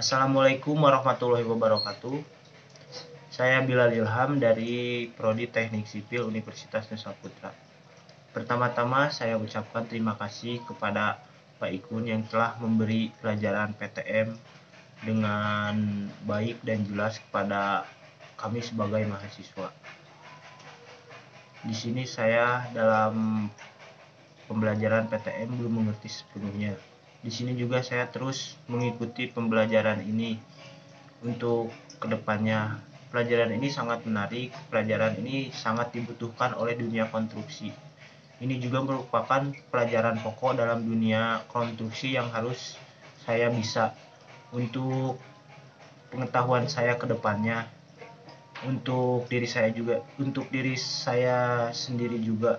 Assalamualaikum warahmatullahi wabarakatuh. Saya Bilal Ilham dari Prodi Teknik Sipil Universitas Nusa Putra. Pertama-tama saya ucapkan terima kasih kepada Pak Ikun yang telah memberi pelajaran PTM dengan baik dan jelas kepada kami sebagai mahasiswa. Di sini saya dalam pembelajaran PTM belum mengerti sepenuhnya. Di sini juga saya terus mengikuti pembelajaran ini untuk kedepannya. Pelajaran ini sangat menarik, pelajaran ini sangat dibutuhkan oleh dunia konstruksi. Ini juga merupakan pelajaran pokok dalam dunia konstruksi yang harus saya bisa untuk pengetahuan saya kedepannya, untuk diri saya juga, untuk diri saya sendiri juga.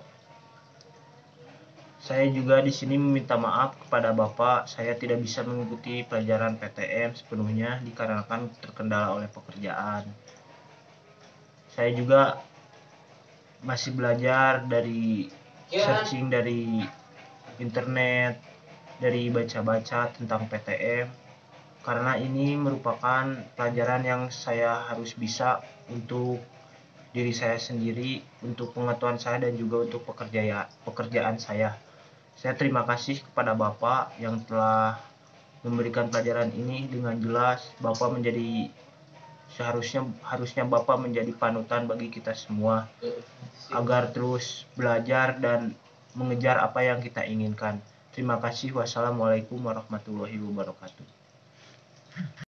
Saya juga di sini meminta maaf kepada Bapak, saya tidak bisa mengikuti pelajaran PTM sepenuhnya dikarenakan terkendala oleh pekerjaan. Saya juga masih belajar dari searching dari internet, dari baca-baca tentang PTM, karena ini merupakan pelajaran yang saya harus bisa untuk diri saya sendiri, untuk pengetahuan saya dan juga untuk pekerjaan saya. Saya terima kasih kepada Bapak yang telah memberikan pelajaran ini dengan jelas. Bapak menjadi harusnya Bapak menjadi panutan bagi kita semua agar terus belajar dan mengejar apa yang kita inginkan. Terima kasih. Wassalamualaikum warahmatullahi wabarakatuh.